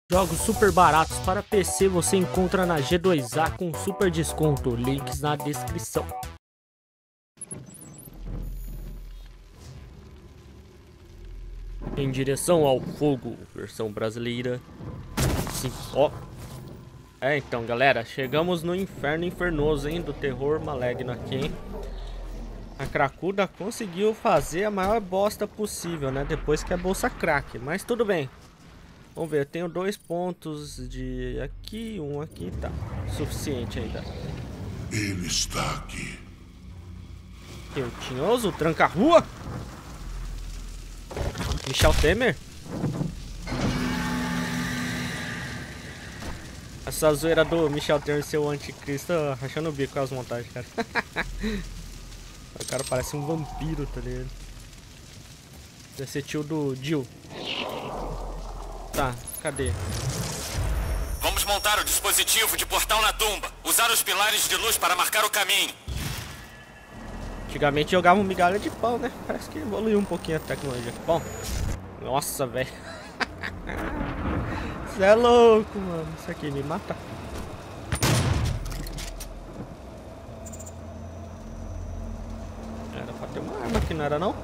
Jogos super baratos para PC você encontra na G2A com super desconto. Links na descrição. Em direção ao fogo, versão brasileira. Sim, ó. Então, galera, chegamos no inferno infernoso, hein, do terror maligno aqui, hein? A cracuda conseguiu fazer a maior bosta possível, né? Depois que a bolsa crack, mas tudo bem. Vamos ver, eu tenho 2 pontos de aqui, um aqui, tá. Suficiente ainda. Ele está aqui. Eu tinhoso, tranca-rua. Michel Temer. Essa zoeira do Michel Temer ser o anticristo, rachando o bico com as montagens, cara. O cara parece um vampiro, tá ligado? Deve ser tio do Jill. Tá, cadê? Vamos montar o dispositivo de portal na tumba. Usar os pilares de luz para marcar o caminho. Antigamente jogavam migalha de pau, né? Parece que evoluiu um pouquinho a tecnologia. Bom, nossa, velho. Você é louco, mano. Isso aqui me mata. Era pra ter uma arma aqui, não era não?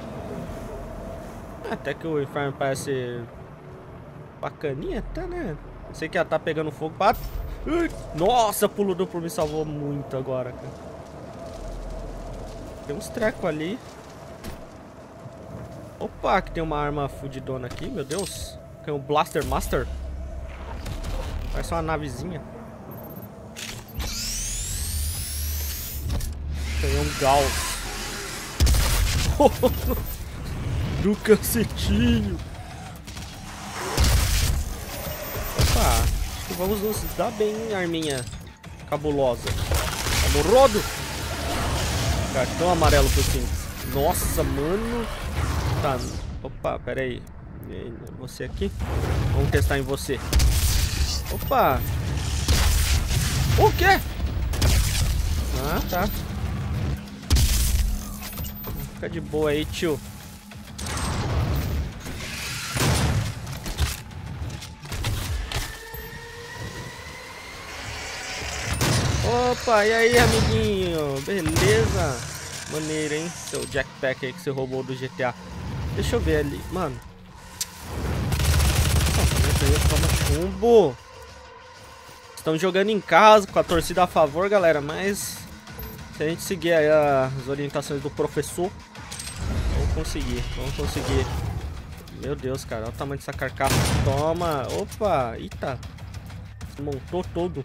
Até que o inferno parece bacaninha até, né? Sei que ela tá pegando fogo. Nossa, pulo duplo me salvou muito agora, cara. Tem uns trecos ali. Opa, que tem uma arma fudidona aqui, meu Deus. Tem um Blaster Master. Parece uma navezinha. Tem um Gauss. Do cacetinho. Opa, acho que vamos nos dar bem, arminha cabulosa. Amorodo. Cartão amarelo pro simples. Nossa, mano. Tá. Opa, pera aí. Você aqui? Vamos testar em você. Opa. O quê? Ah, tá. Fica de boa aí, tio. Opa, e aí, amiguinho? Beleza? Maneiro, hein? Seu jackpack aí que você roubou do GTA. Deixa eu ver ali. Mano. Nossa, aí toma chumbo. Estão jogando em casa com a torcida a favor, galera. Mas se a gente seguir aí as orientações do professor, vamos conseguir. Vamos conseguir. Meu Deus, cara. Olha o tamanho dessa carcaça. Toma. Opa. Eita. Montou todo.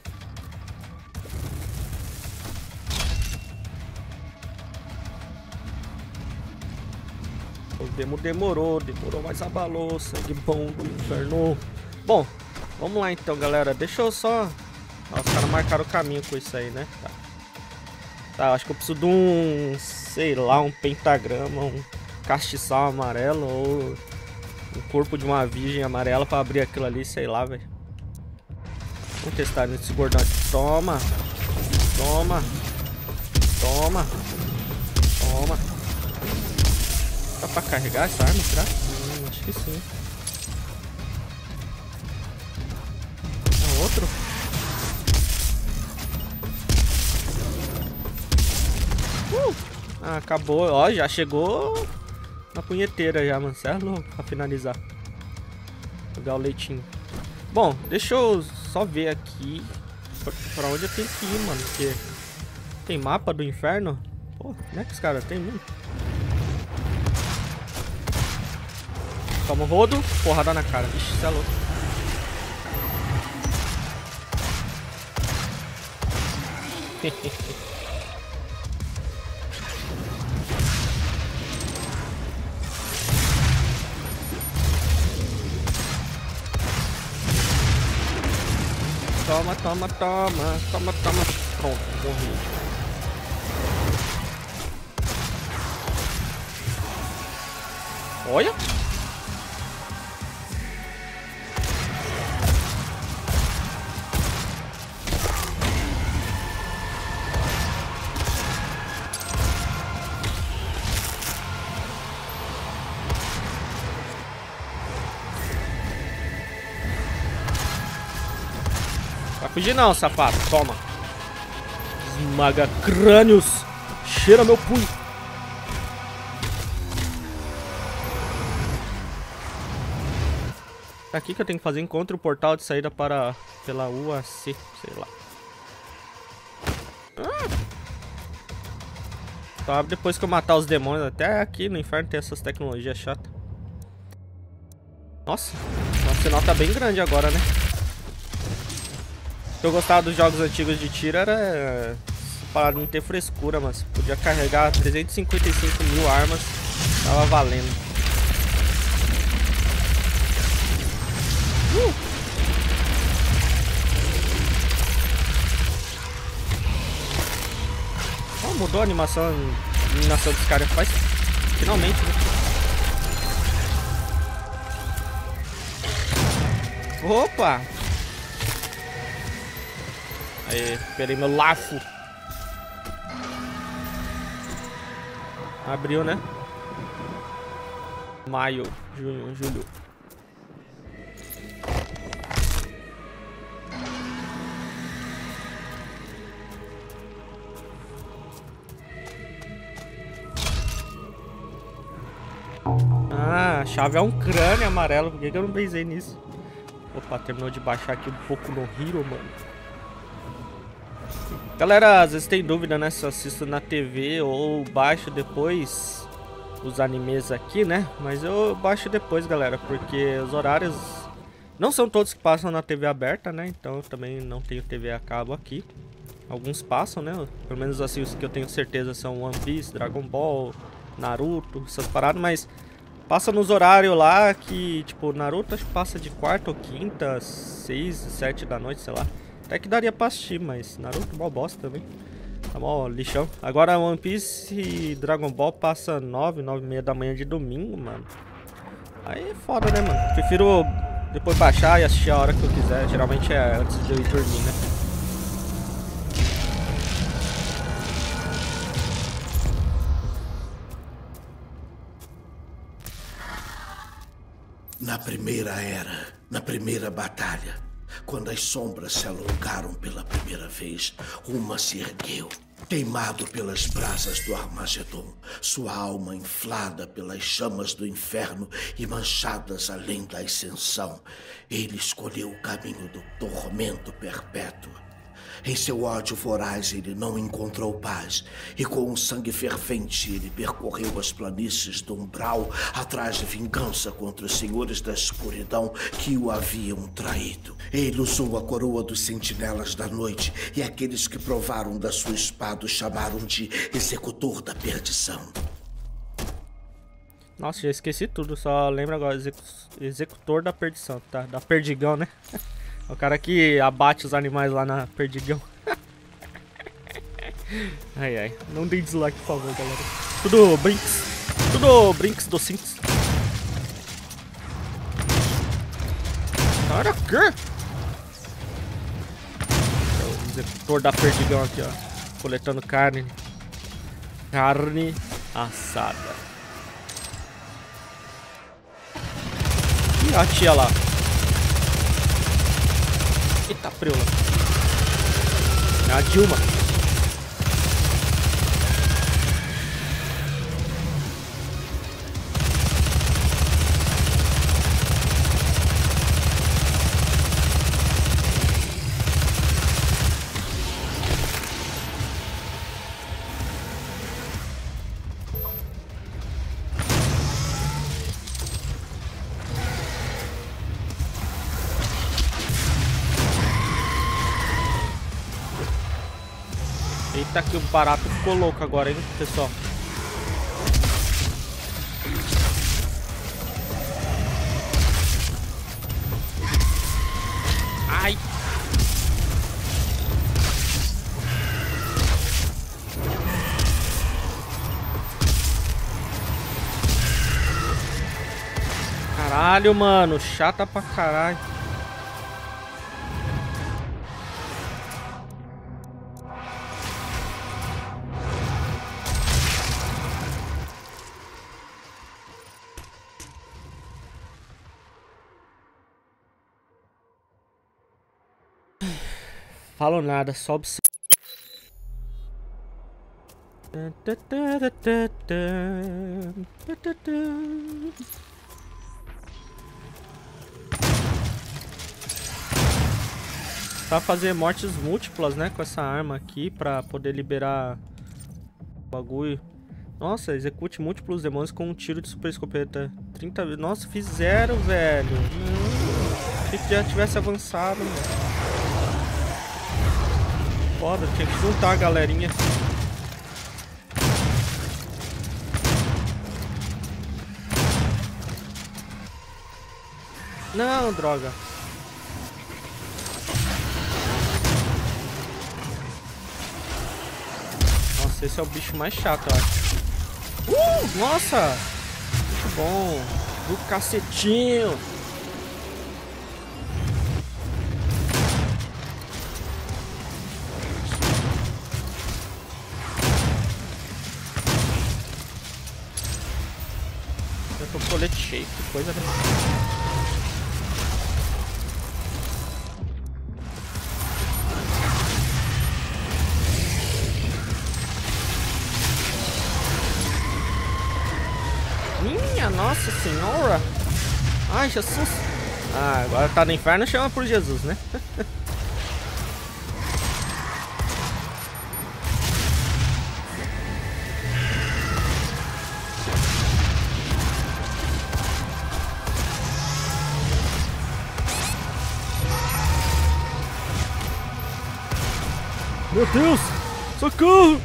O demo demorou, mas abalou. Sangue bom do inferno. Bom, vamos lá então, galera. Deixa eu só... Os caras marcaram o caminho com isso aí, né? Tá, acho que eu preciso de um... Sei lá, um pentagrama, um castiçal amarelo ou um corpo de uma virgem amarela pra abrir aquilo ali, sei lá, velho. Vamos testar nesse gordão aqui. Toma. Toma. Toma. Toma. Dá pra carregar essa arma, será? Acho que sim. É outro? Ah, acabou. Ó, já chegou na punheteira já, mano. Certo? Pra finalizar. Pegar o leitinho. Bom, deixa eu só ver aqui pra onde eu tenho que ir, mano. Porque tem mapa do inferno. Pô, como é que os caras tem muito? Toma o rodo, porrada na cara. Ixi, você é louco. Toma, toma, toma. Toma, toma. Pronto, morri. Olha. fugir não, sapato. Toma. Esmaga crânios. Cheira meu punho. Tá aqui que eu tenho que fazer. Encontre o portal de saída pela UAC. Sei lá. Então depois que eu matar os demônios. Até aqui no inferno tem essas tecnologias chatas. Nossa. O sinal tá bem grande agora, né? O que eu gostava dos jogos antigos de tiro era... para não ter frescura, mas podia carregar 355 mil armas. Tava valendo. Oh, mudou a animação dos caras. Faz finalmente, né? Opa! Aí, esperei meu lafo. Abriu, né? Maio, junho, julho. Ah, a chave é um crânio amarelo. Por que eu não pensei nisso? Opa, terminou de baixar aqui um pouco no Hero, mano. Galera, às vezes tem dúvida, né? Se eu assisto na TV ou baixo depois os animes aqui, né? Mas eu baixo depois, galera, porque os horários não são todos que passam na TV aberta, né? Então eu também não tenho TV a cabo aqui. Alguns passam, né? Pelo menos assim, os que eu tenho certeza são One Piece, Dragon Ball, Naruto, essas paradas, mas passa nos horários lá que, tipo, Naruto acho que passa de quarta ou quinta, 6, 7 da noite, sei lá. Até que daria pra assistir, mas Naruto mó bosta também. Tá mó lixão. Agora One Piece e Dragon Ball passa 9, 9h30 da manhã de domingo, mano. Aí é foda, né, mano? Prefiro depois baixar e assistir a hora que eu quiser. Geralmente é antes de eu ir dormir, né? Na primeira era, na primeira batalha, quando as sombras se alongaram pela primeira vez, uma se ergueu, queimado pelas brasas do Armagedon, sua alma inflada pelas chamas do inferno e manchadas além da ascensão. Ele escolheu o caminho do tormento perpétuo. Em seu ódio voraz ele não encontrou paz, e com um sangue fervente ele percorreu as planícies do umbral atrás de vingança contra os senhores da escuridão que o haviam traído. Ele usou a coroa dos sentinelas da noite, e aqueles que provaram da sua espada o chamaram de executor da perdição. Nossa, já esqueci tudo, só lembro agora, executor da perdição, tá? Da perdigão, né? O cara que abate os animais lá na perdigão. Ai, ai. Não dê dislike, por favor, galera. Tudo brinks. Tudo brinks docinhos. Cara, que? É o executor da perdigão aqui, ó. Coletando carne. Carne assada. E a tia lá. Eita, preula. É a Dilma. Eita, que o barato ficou louco agora, hein, pessoal. Ai. Caralho, mano. Chata pra caralho. falo nada, só observo. Tá fazer mortes múltiplas, né, com essa arma aqui pra poder liberar o bagulho. Nossa, execute múltiplos demônios com um tiro de super escopeta. 30 vezes. Nossa, fiz 0, velho. Achei que já tivesse avançado, mano. Foda, tinha que juntar a galerinha. Não, droga. Nossa, esse é o bicho mais chato, eu acho. Nossa! Muito bom. Do cacetinho. Eu tô com colete cheio, que coisa, né? Minha nossa senhora! Ai, Jesus! Ah, agora tá no inferno, chama por Jesus, né? Meu Deus! Socorro!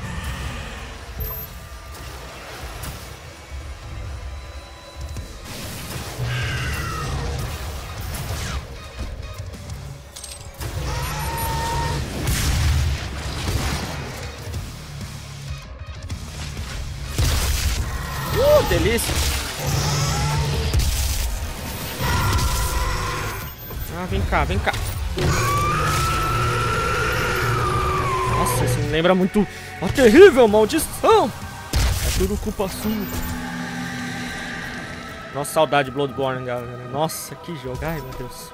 Delícia! Ah, vem cá, vem cá. Nossa, isso me lembra muito a terrível maldição! É tudo culpa sua. Nossa, saudade de Bloodborne, galera. Nossa, que jogo. Ai, meu Deus.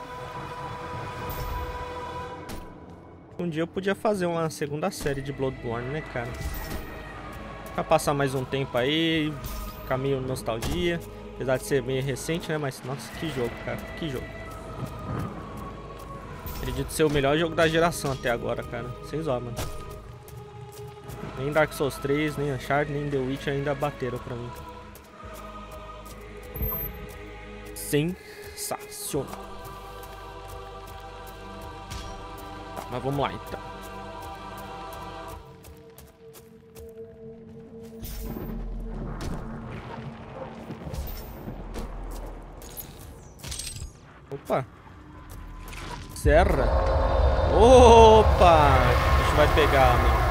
Um dia eu podia fazer uma segunda série de Bloodborne, né, cara? Pra passar mais um tempo aí. Caminho nostalgia, apesar de ser meio recente, né? Mas nossa, que jogo, cara, que jogo. Acredito ser o melhor jogo da geração até agora, cara. Sem zoar, mano. Nem Dark Souls 3, nem Uncharted, nem The Witcher ainda bateram pra mim. Sensacional. Tá, mas vamos lá então. Opa! Serra! Opa! A gente vai pegar, meu.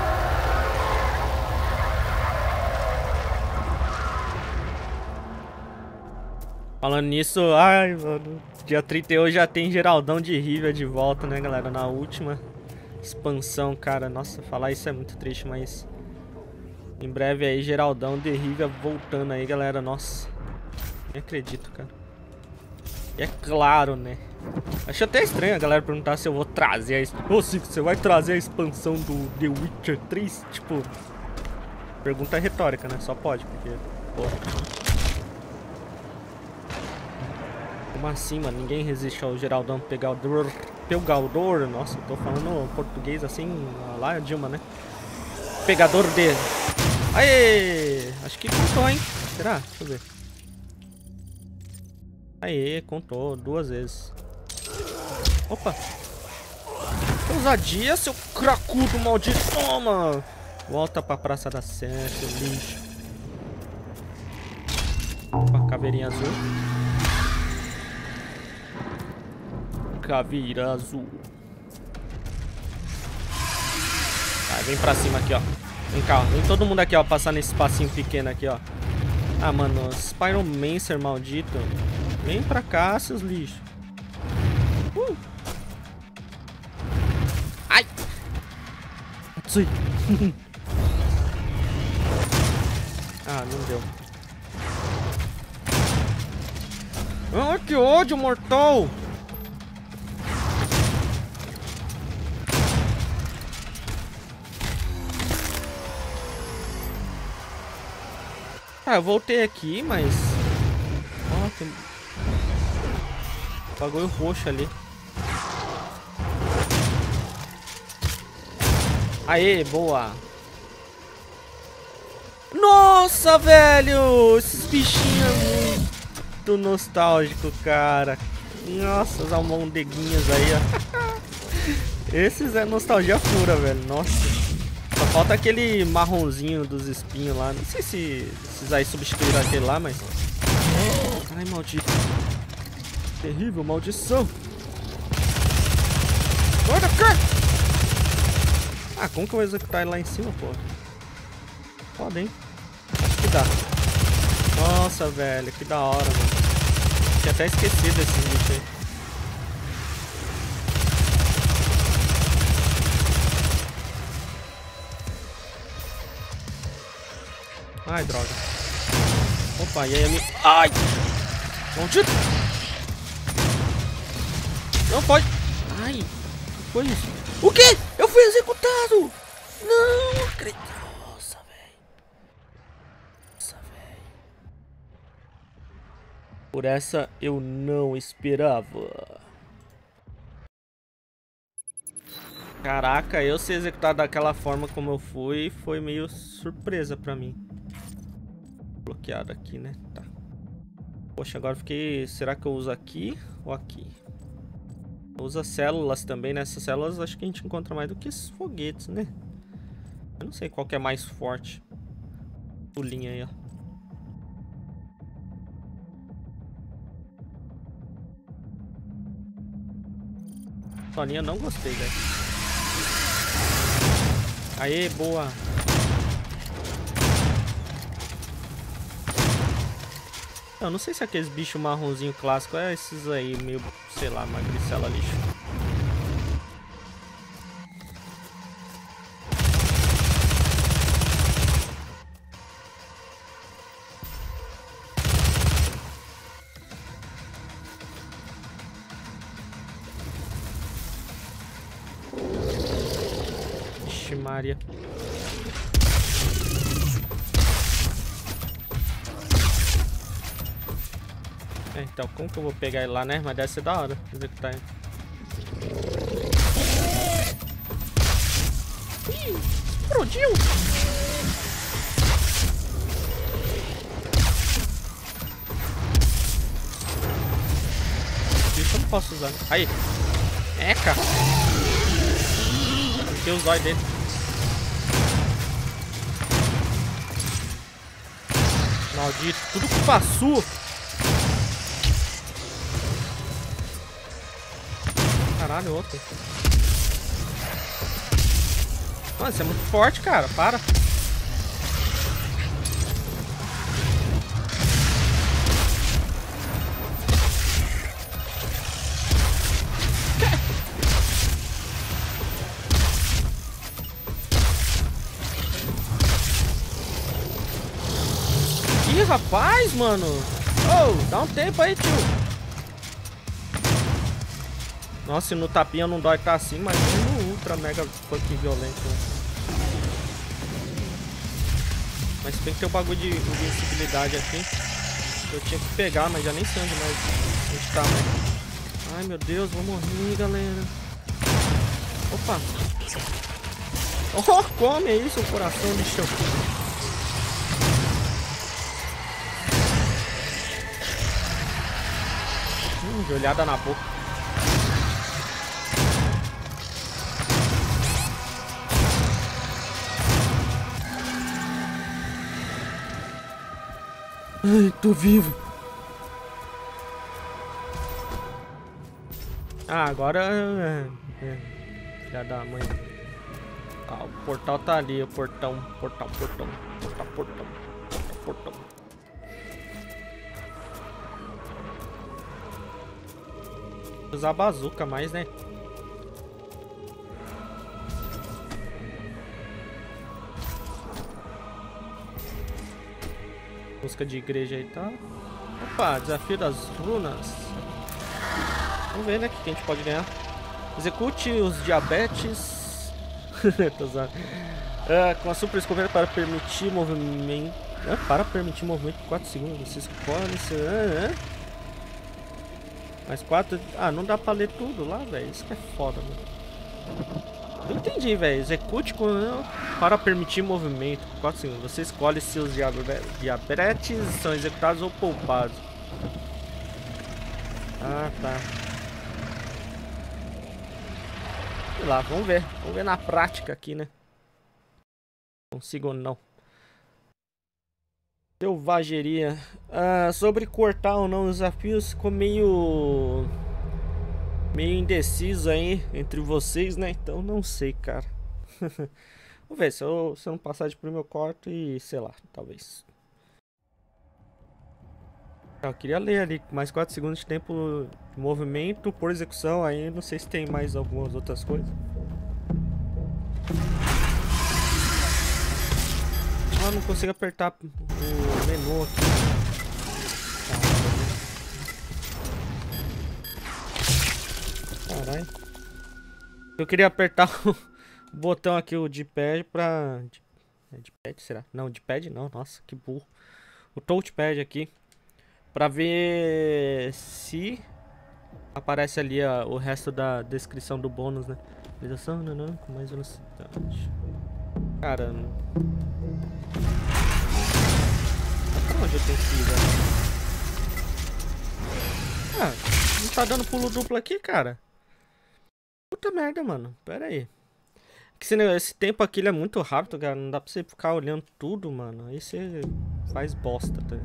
Falando nisso, ai, mano. Dia 31 já tem Geraldão de Rivia de volta, né, galera? Na última expansão, cara. Nossa, falar isso é muito triste, mas... Em breve aí, Geraldão de Rivia voltando aí, galera. Nossa. Nem acredito, cara. E é claro, né? Acho até estranho a galera perguntar se eu vou trazer a... Ô, Cico, você vai trazer a expansão do The Witcher 3? Tipo... Pergunta retórica, né? Só pode, porque... Porra. Como assim, mano? Ninguém resiste ao Geraldão Pegador. Nossa, eu tô falando português assim... Lá é Dilma, né? Pegador de... Aê! Acho que contou, hein? Será? Deixa eu ver. Aê, contou 2 vezes. Opa! Que ousadia, seu cracudo maldito! Toma! Volta pra Praça da Sé, seu lixo. Opa, caveirinha azul. Caveira azul. Vai, vem pra cima aqui, ó. Vem cá, ó. Vem todo mundo aqui, ó. Passar nesse espacinho pequeno aqui, ó. Ah, mano, Spiromancer maldito. Vem pra cá, seus lixos. Ai! Atsui. Ah, não deu. Ah, que ódio, mortal! Tá, eu voltei aqui, mas... Ó, tem... bagulho roxo ali. Aê, boa. Nossa, velho! Esses bichinhos muito nostálgicos, cara. Nossa, as almondeguinhas aí, ó. Esses é nostalgia pura, velho. Nossa. Só falta aquele marronzinho dos espinhos lá. Não sei se esses aí substituíram aquele lá, mas... Ai, maldito. Terrível, maldição. Guarda, cara! Ah, como que eu vou executar ele lá em cima, pô? Foda, hein? Acho que dá. Nossa, velho, que da hora, mano. Tinha até esquecido desse bicho aí. Ai, droga. Opa, e aí, ai! Maldito! Não pode! Ai! O que foi isso? O quê? Eu fui executado! Não acredito! Nossa, velho! Nossa, velho! Por essa eu não esperava. Caraca, eu ser executado daquela forma como eu fui foi meio surpresa pra mim. Bloqueado aqui, né? Tá. Poxa, agora fiquei... Será que eu uso aqui ou aqui? Usa células também, né? Essas células acho que a gente encontra mais do que esses foguetes, né? Eu não sei qual que é mais forte. Pulinha aí, ó. Soninha não gostei, velho. Aê, boa. Eu não sei se aqueles bichos marronzinho clássico é esses aí, meio, sei lá, magricela lixo. Vixe, Maria. Então, como que eu vou pegar ele lá, né? Mas deve ser da hora executar ele. Ih, explodiu! Isso eu não posso usar. Aí! Eca! Tem os olhos dele. Maldito, tudo culpa sua! Caralho, outro. Nossa, isso é muito forte, cara. Para. Ih, rapaz, mano. Oh, dá um tempo aí, tio. Nossa, e no tapinha não dói tá assim, mas no ultra mega funk violento. Mas tem que ter o bagulho de invencibilidade aqui. Eu tinha que pegar, mas já nem sei onde mais tá, né? Ai, meu Deus, vou morrer, galera. Opa. Oh, come aí, seu coração de chão. De olhada na boca. Ai, tô vivo. Ah, agora... Filha da mãe. Ah, o portal tá ali, o portão. Portal. Vou usar a bazuca mais, né? Música de igreja aí, tá? Opa, desafio das runas. Vamos ver, né, o que a gente pode ganhar. Execute os diabetes. Tô usando. Com a super escoveira para permitir movimento Para permitir movimento por 4 segundos. Você escolhe se... Mais 4... Ah, não dá pra ler tudo lá, velho. Isso que é foda, mano. Não entendi, velho. Execute para permitir movimento por 4 segundos. Você escolhe se os diabetes são executados ou poupados. Ah, tá. Sei lá, vamos ver. Vamos ver na prática aqui, né? Consigo ou não. Selvageria. Sobre cortar ou não os desafios, ficou meio indeciso aí entre vocês, né? Então não sei, cara. Vamos ver, se eu não passar de primeiro, eu corto e sei lá, talvez. Eu queria ler ali, mais 4 segundos de tempo de movimento por execução, aí não sei se tem mais algumas outras coisas. Ah, não consigo apertar o menu aqui. Caralho. Eu queria apertar o botão aqui, o D-pad pra... D-pad, será? Não, D-pad não, nossa, que burro. O touchpad aqui. Pra ver se aparece ali o resto da descrição do bônus, né? Realização, com mais velocidade. Cara... Pra onde eu tenho que ir, velho? Ah, não tá dando pulo duplo aqui, cara. Puta merda, mano. Pera aí. Esse tempo aqui ele é muito rápido, cara. Não dá pra você ficar olhando tudo, mano. Aí você faz bosta, tá?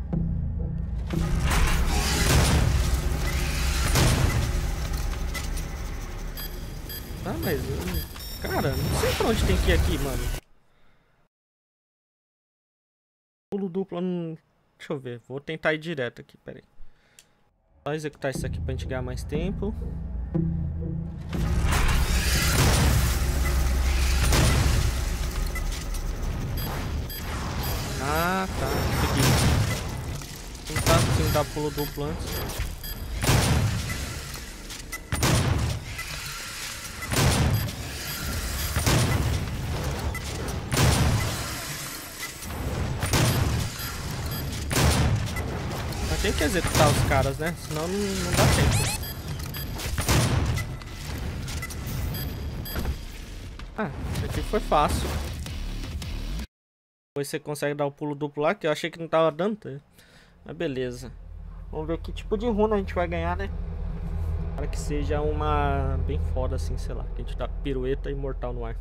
Ah, mas... Cara, não sei pra onde tem que ir aqui, mano. Pulo duplo, não... Deixa eu ver. Vou tentar ir direto aqui, pera aí. Só executar isso aqui pra gente ganhar mais tempo. Ah, tá. Consegui. Não tá conseguindo dar pulo duplo antes. Mas tem que executar os caras, né? Senão não dá tempo. Ah, isso aqui foi fácil. Depois você consegue dar o pulo duplo lá, que eu achei que não tava dando, tá? Mas beleza. Vamos ver que tipo de runa a gente vai ganhar, né? Para que seja uma bem foda assim, sei lá. Que a gente dá pirueta imortal no ar.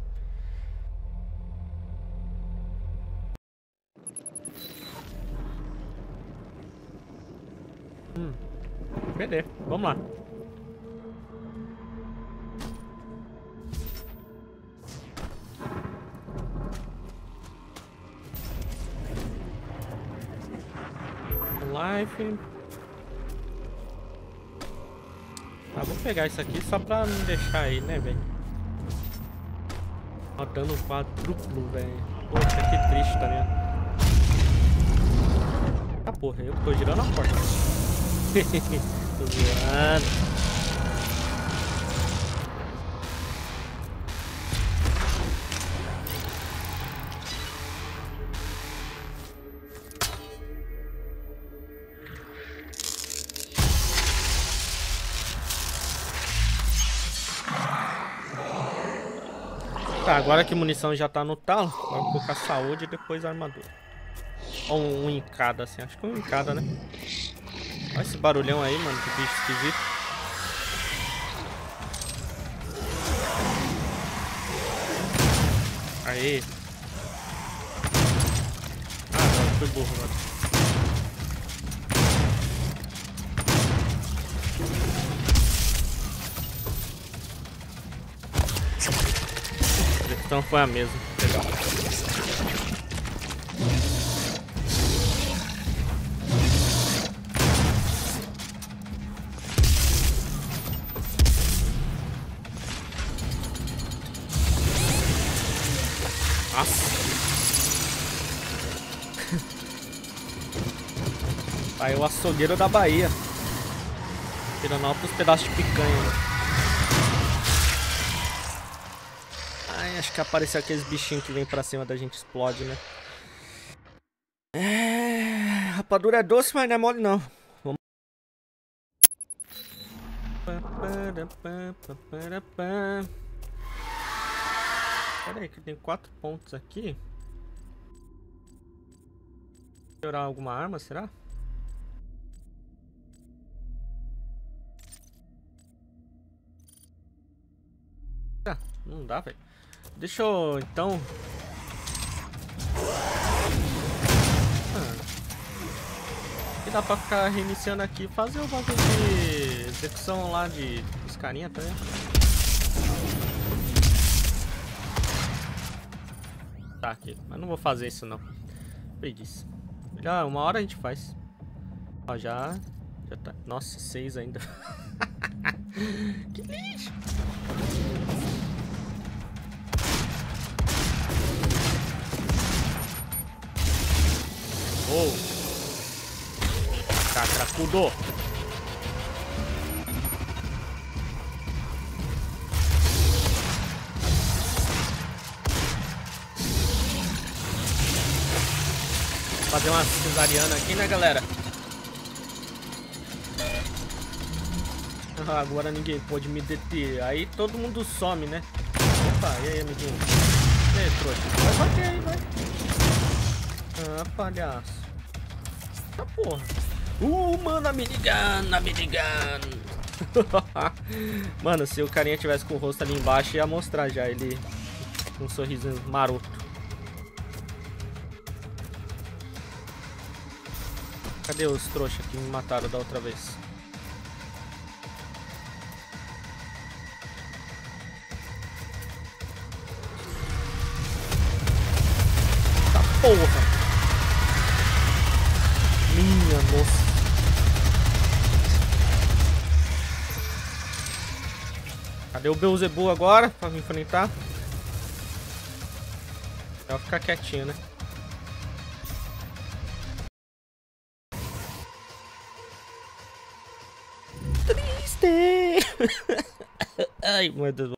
Beleza, vamos lá. Life. Tá, vou pegar isso aqui só pra não deixar aí, né, velho? Rodando quadruplo, velho. Poxa, que triste, tá ligado? Ah, porra, eu tô girando a porta. Tô zoando. Tá, agora que a munição já tá no talo, vamos colocar saúde e depois a armadura. Ou um em cada, assim, acho que um em cada, né? Olha esse barulhão aí, mano, que bicho esquisito. Aí. Ah, agora foi burro, agora. Então foi a mesma. Legal. Nossa. Aí o açougueiro da Bahia. Tirando altos pedaços de picanha. Acho que apareceu aqueles bichinhos que vem pra cima da gente, explode, né? rapadura é doce, mas não é mole não. Vamos... Pera aí que tem 4 pontos aqui. Melhorar alguma arma, será? Ah, não dá, velho. Deixa eu, então... E dá pra ficar reiniciando aqui e fazer o bagulho de execução lá de os carinha também. Tá aqui, mas não vou fazer isso não. Preguiça. Já uma hora a gente faz. Ó, já tá. Nossa, 6 ainda. Que lixo. Oh. Tá, cracudo. Fazer uma cesariana aqui, né, galera? Ah, agora ninguém pode me deter. Aí todo mundo some, né? Opa, e aí, amiguinho? E aí, trouxa? Vai bater aí, vai. Ah, palhaço. Tá porra. Mano, a minigun, a minigun. Mano, se o carinha tivesse com o rosto ali embaixo, ia mostrar já ele com um sorriso maroto. Cadê os trouxas que me mataram da outra vez? Tá porra! Minha nossa! Cadê o Beelzebub agora pra me enfrentar? Eu vou ficar quietinho, né? Ai, meu Deus.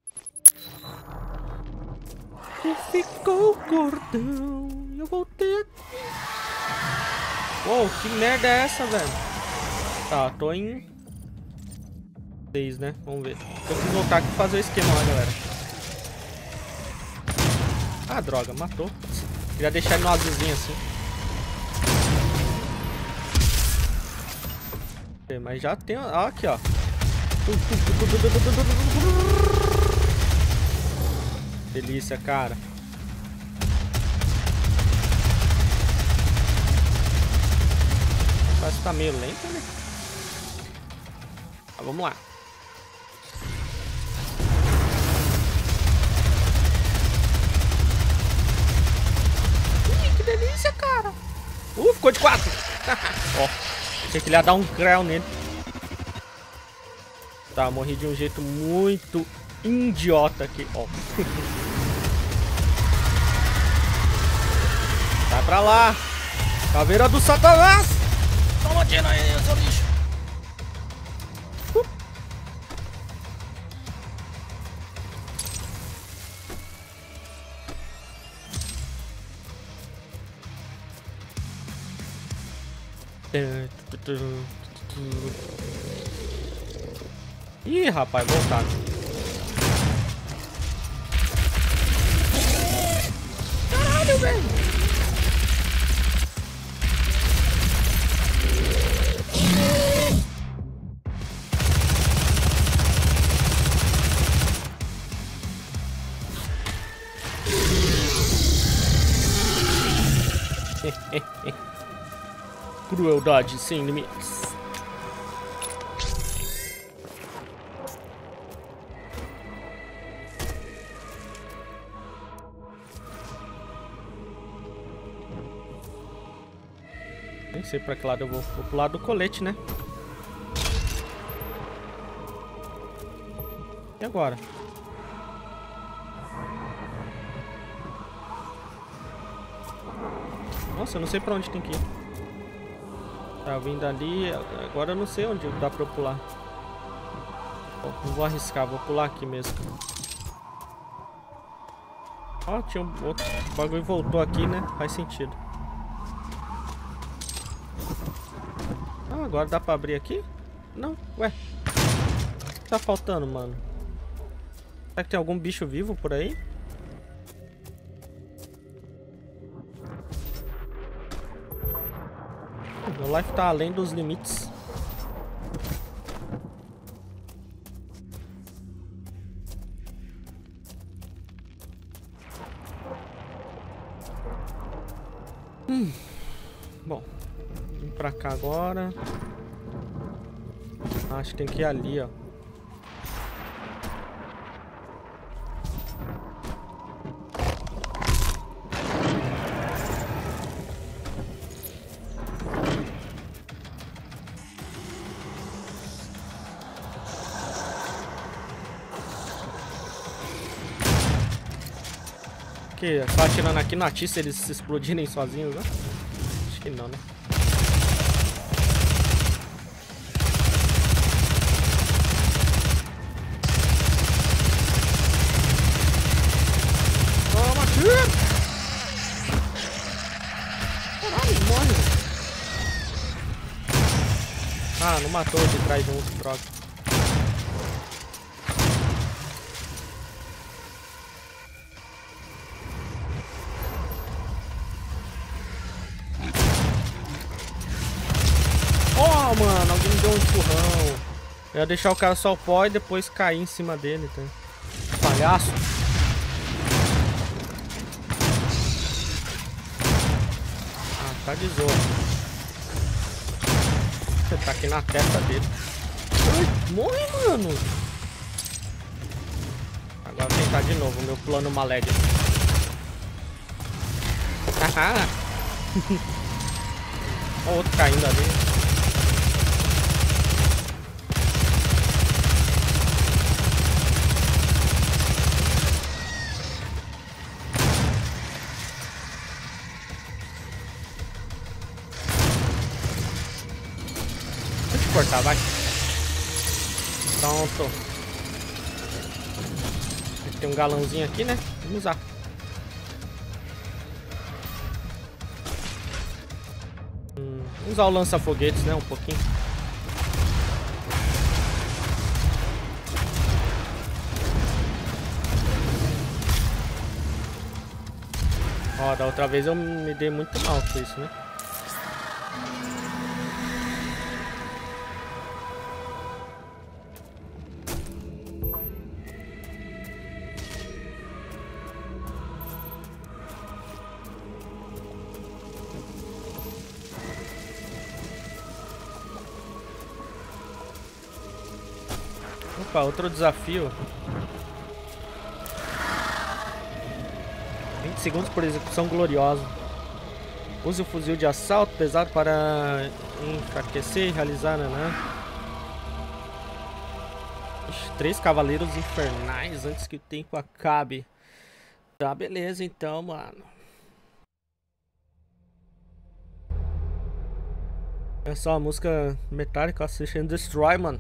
Tu ficou gordão. Eu voltei aqui. Uou, que merda é essa, velho? Tá, tô em 6, né? Vamos ver. Eu preciso voltar aqui e fazer o esquema lá, galera. Ah, droga, matou. Queria deixar ele no azulzinho assim. Mas já tem... Ó, aqui, ó. Delícia, cara. Parece que tá meio lento, né? Tá, vamos lá. Ih, que delícia, cara. Ficou de 4. Ó, achei que ele ia dar um creu nele. Tá, morri de um jeito muito idiota aqui, ó. Vai pra lá. Caveira do Satanás. Toma tiro aí, seu lixo. Ih, rapaz, voltaram. Caralho, velho. Crueldade sem limites. Nem sei pra que lado eu vou. Vou pro lado do colete, né? E agora? Nossa, eu não sei pra onde tem que ir. Tá vindo ali. Agora eu não sei onde dá pra eu pular. Não vou arriscar, vou pular aqui mesmo. Ó, tinha um outro bagulho e voltou aqui, né? Faz sentido. Agora dá pra abrir aqui? Não, ué. O que tá faltando, mano? Será que tem algum bicho vivo por aí? Meu life tá além dos limites. Bom, vim pra cá agora. Acho que tem que ir ali, ó. Que só atirando aqui no atiça eles se explodirem sozinhos, né? Acho que não, né? Toma, tiro! Caralho, morre! Ah, não matou de trás de um, droga. Oh, mano, alguém me deu um empurrão. Eu ia deixar o cara só o pó e depois cair em cima dele, tá? Palhaço. Ah, tá de zoa. Você tá aqui na testa dele. Ai, morre, mano. Agora vou tentar de novo, meu plano malédio. Haha. Olha o outro caindo ali. Cortar, vai. Pronto. Tem um galãozinho aqui, né? Vamos usar. Vamos usar o lança-foguetes, né? Um pouquinho. Ó, da outra vez eu me dei muito mal com isso, né? Opa, outro desafio. 20 segundos por execução gloriosa. Use o fuzil de assalto pesado para enfraquecer e realizar, né? 3 cavaleiros infernais antes que o tempo acabe. Tá, beleza então, mano. É só a música Metallica Assassin's Destroy, mano.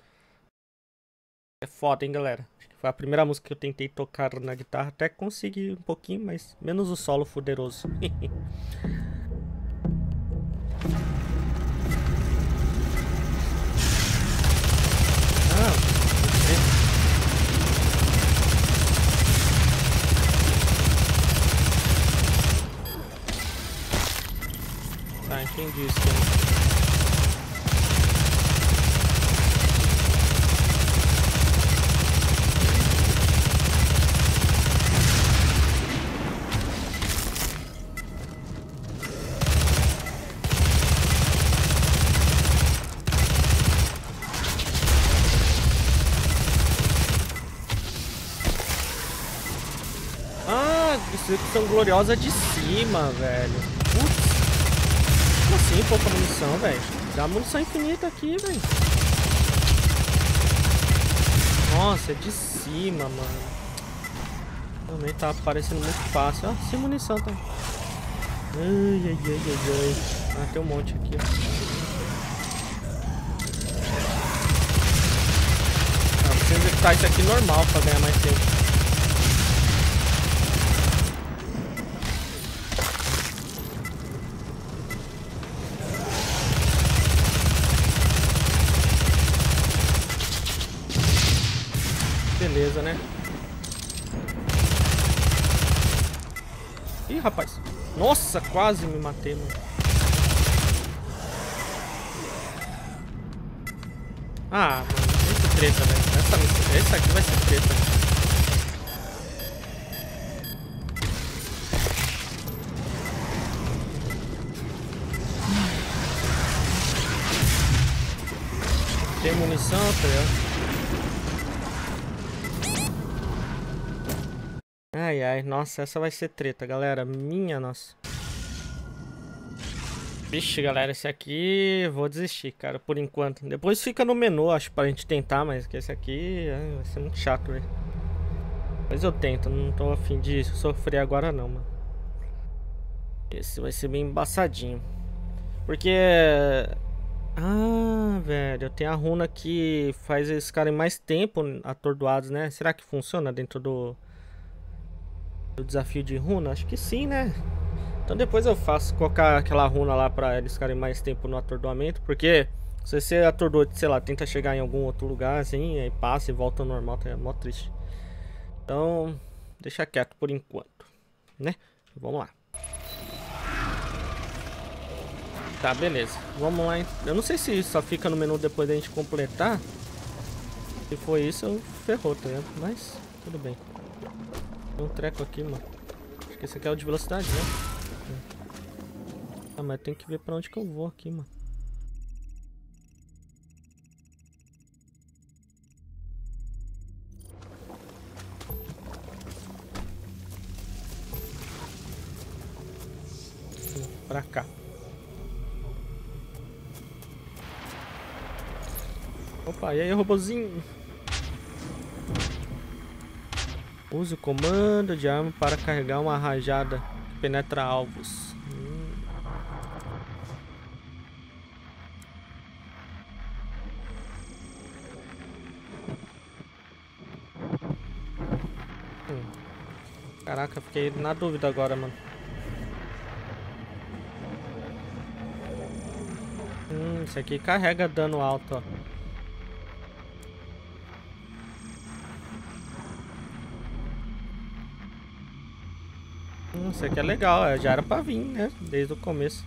É foda, hein, galera. Acho que foi a primeira música que eu tentei tocar na guitarra. Até consegui um pouquinho, mas menos o solo fuderoso. Tá, entendi isso aqui. Destruição gloriosa de cima, velho. Putz. Como assim, pouca munição, velho? Dá munição infinita aqui, velho. Nossa, é de cima, mano. Também tá parecendo muito fácil. Ó, sem munição, tá? Ai, ai, ai, ai, ai. Ah, tem um monte aqui, ó. Ah, preciso executar isso aqui normal pra ganhar mais tempo. Beleza, né? Ih, rapaz. Nossa, quase me matei, mano. Ah, mano, muito treta, velho. Essa aqui vai ser treta. Tem munição, tá ligado? Ai, ai, nossa, essa vai ser treta, galera. Minha, nossa. Vixe, galera, esse aqui vou desistir, cara, por enquanto. Depois fica no menu, acho, pra gente tentar, mas que esse aqui vai ser muito chato, velho. Mas eu tento, não tô afim de sofrer agora não, mano. Esse vai ser bem embaçadinho. Porque... Ah, velho, eu tenho a runa que faz eles ficarem mais tempo atordoados, né? Será que funciona dentro do desafio de runa? Acho que sim, né? Então depois eu faço colocar aquela runa lá pra eles ficarem mais tempo no atordoamento. Porque se você atordoa, sei lá, tenta chegar em algum outro lugar assim, aí passa e volta ao normal, tá? É mó triste. Então, deixa quieto por enquanto, né? Vamos lá. Tá, beleza. Vamos lá. Eu não sei se só fica no menu depois da gente completar. Se for isso, eu ferrou, tá ligado? Mas, tudo bem. Tem um treco aqui, mano. Acho que esse aqui é o de velocidade, né? Ah, mas tem que ver pra onde que eu vou aqui, mano. Pra cá. Opa, e aí, robozinho? Use o comando de arma para carregar uma rajada que penetra alvos. Caraca, fiquei na dúvida agora, mano. Isso aqui carrega dano alto, ó. Isso aqui é legal, já era pra vir, né? Desde o começo.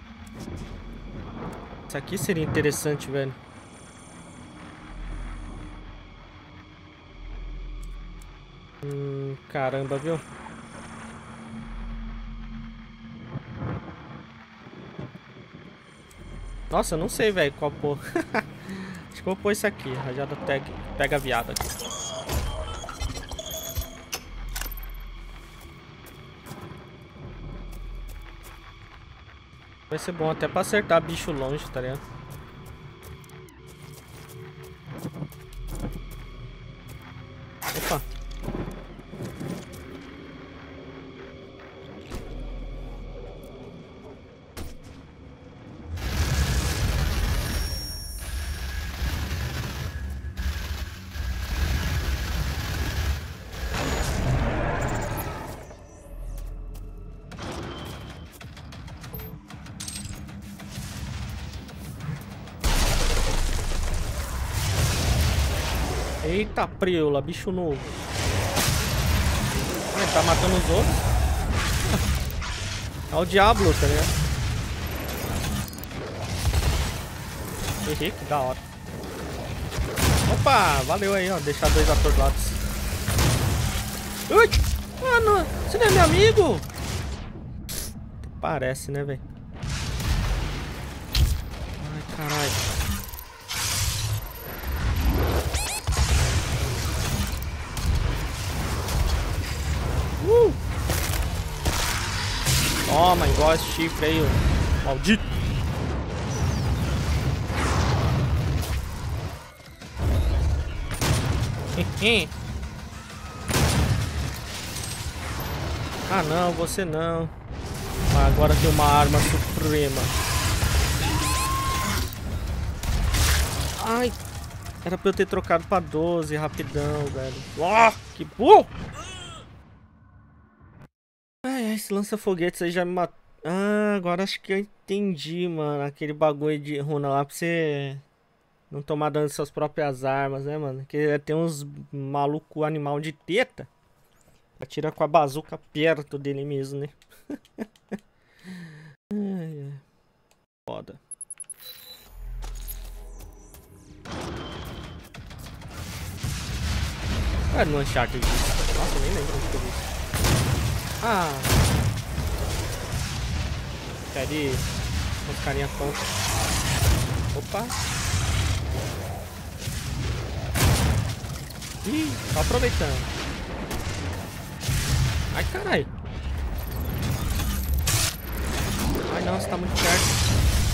Isso aqui seria interessante, velho. Caramba, viu? Nossa, eu não sei, velho, qual pôr. Acho que eu vou pôr isso aqui. Rajada pega viado aqui. Vai ser bom até pra acertar bicho longe, tá ligado? Opa. Eita, preula, bicho novo. Ele tá matando os outros. É o Diablo, tá ligado? Errei, que da hora. Opa, valeu aí, ó. Deixar dois atordoados. Ui! Mano, você não é meu amigo? Parece, né, velho? Ai, caralho. Toma, igual esse chifre aí, ó. Maldito. Ah, não, você não. Agora tem uma arma suprema. Ai, era pra eu ter trocado pra 12 rapidão, velho. Oh, que burro! Ai, esse lança-foguetes aí já me matou. Ah, agora acho que eu entendi, mano. Aquele bagulho de runa lá pra você Não tomar dano de suas próprias armas, né, mano? Que tem uns maluco animal de teta. Atira com a bazuca perto dele mesmo, né? Ai, ai. Foda. É no Uncharted. Nossa, eu nem lembro onde que eu vi isso. Ah! Cadê os carinha tontos? Opa! Ih, tá aproveitando. Ai, carai. Ai, não, você tá muito perto.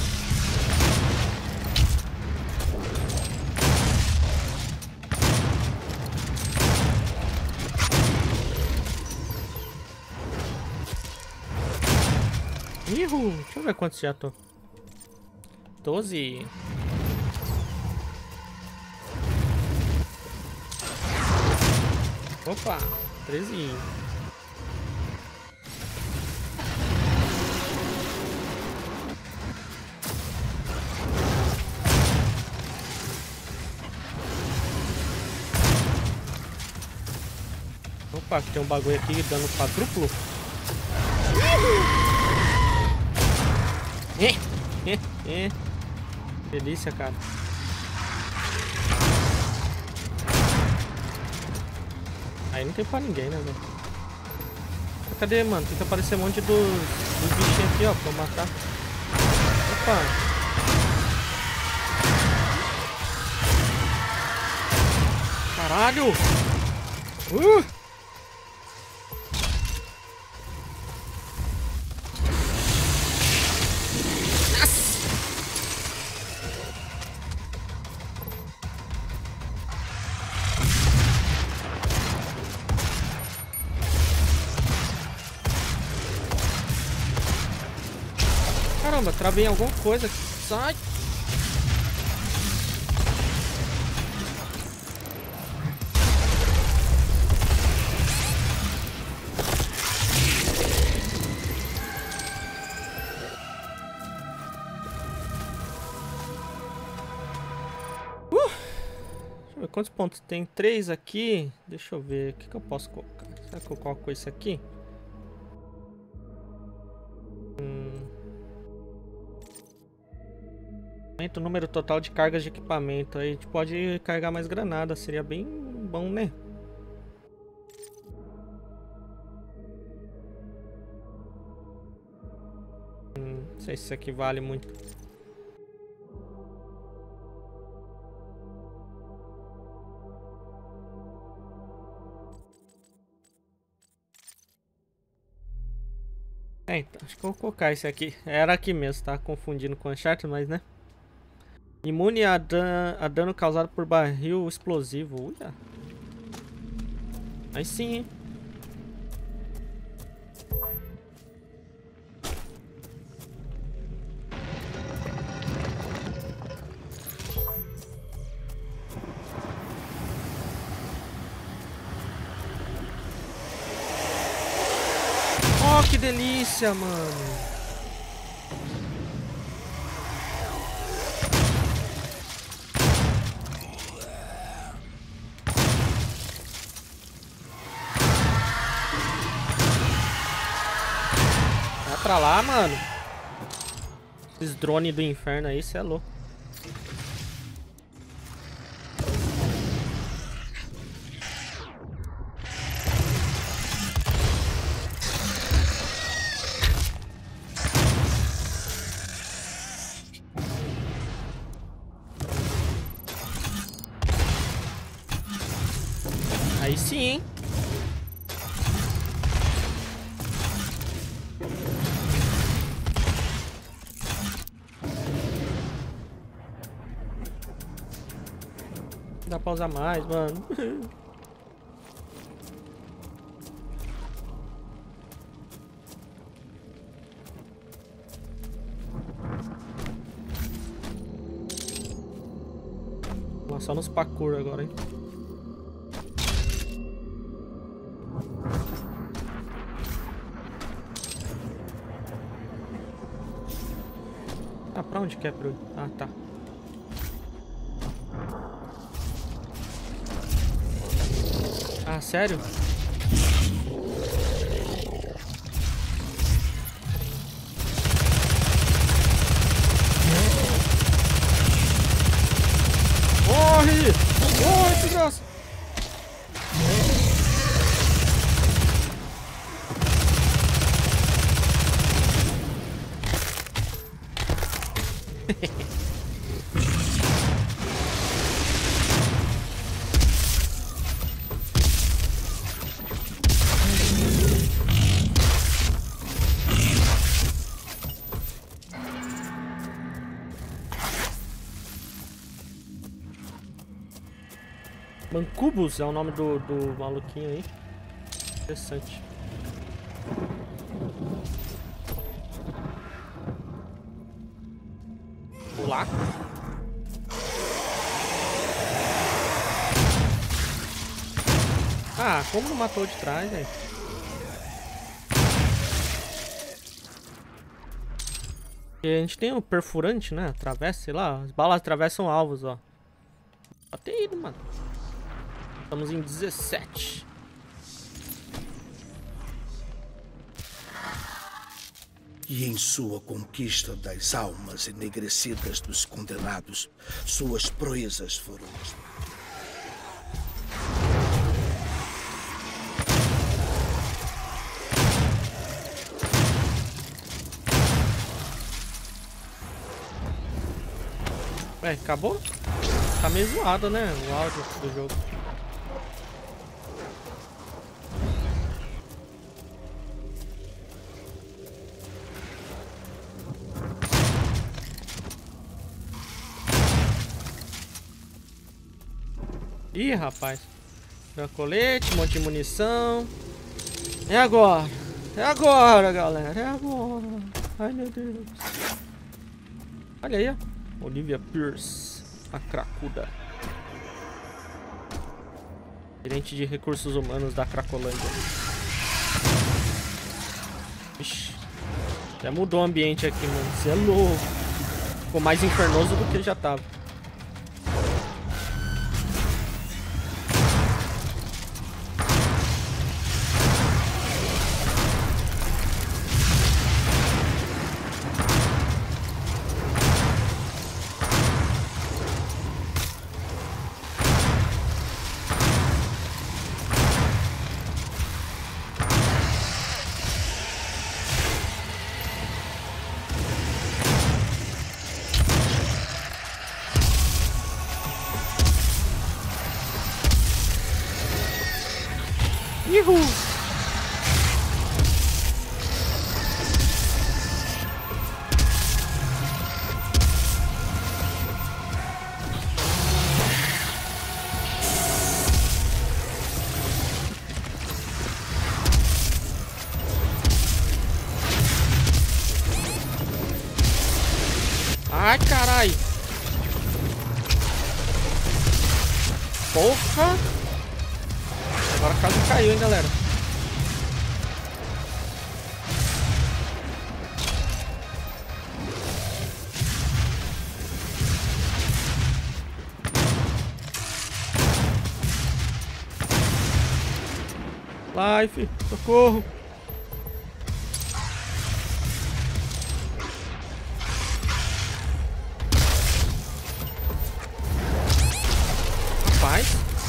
Ihu, deixa eu ver quantos já tô. 12. Opa, 13. Opa, tem um bagulho aqui dando quadruplo. Delícia, cara. Aí não tem pra ninguém, né, velho? Cadê, mano? Tem que aparecer um monte dos bichinhos aqui, ó, pra eu matar. Opa! Caralho! Caramba, travei em alguma coisa. Sai! Deixa eu ver quantos pontos tem. 3 aqui. Deixa eu ver. O que eu posso colocar? Será que eu coloco esse aqui? Aumenta o número total de cargas de equipamento. Aí a gente pode carregar mais granada. Seria bem bom, né? Não sei se isso aqui vale muito. Então, acho que eu vou colocar esse aqui. Era aqui mesmo, tá confundindo com o Uncharted, mas né? Imune a dano causado por barril explosivo. Uia. Aí sim, hein? Oh, que delícia, mano. Vai pra lá, mano. Esses drones do inferno aí, cê é louco. Aí sim, hein? Dá pra usar mais, mano. Nossa, só nos parkour agora, hein? Ah, pra onde que é? Ah, tá. Ah, sério? Morre! Morre, desgraça! Mancubus é o nome do maluquinho aí. Interessante. Pular. Ah, como não matou de trás, velho? E a gente tem o perfurante, né? Atravessa, sei lá. As balas atravessam alvos, ó. Pode ter ido, mano. Estamos em 17. E em sua conquista das almas enegrecidas dos condenados, suas proezas foram as... Ué, acabou? Tá meio zoado, né? O áudio do jogo. Ih, rapaz. Meu colete, um monte de munição. É agora. É agora, galera. É agora. Ai, meu Deus. Olha aí, ó. Olivia Pierce, a cracuda. Gerente de recursos humanos da Cracolândia. Ixi. Até mudou o ambiente aqui, mano. Você é louco. Ficou mais infernoso do que já tava. Uhul. Ai, carai. Porra. Agora a casa caiu, hein, galera. Life, socorro. Rapaz.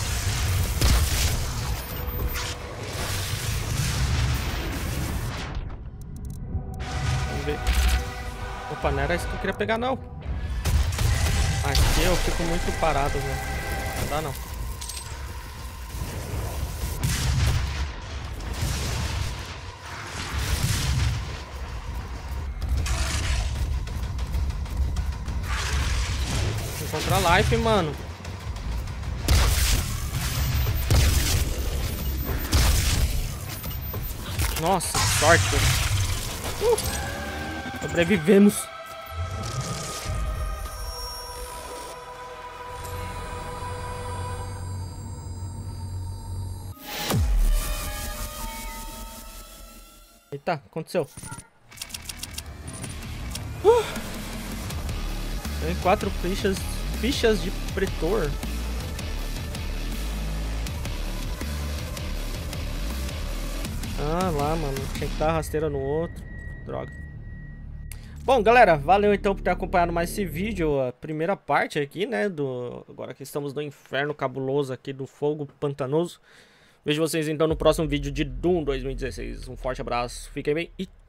Vamos ver. Opa, não era isso que eu queria pegar, não. Aqui eu fico muito parado, velho. Não dá, não. Encontrar life, mano. Nossa, que sorte. Sobrevivemos. Eita, aconteceu. Tem 4 fichas de pretor. Ah, lá, mano. Tinha que dar rasteira no outro. Droga. Bom, galera, valeu então por ter acompanhado mais esse vídeo. A primeira parte aqui, né? Agora que estamos no inferno cabuloso aqui do fogo pantanoso. Vejo vocês então no próximo vídeo de Doom 2016. Um forte abraço, fiquem bem e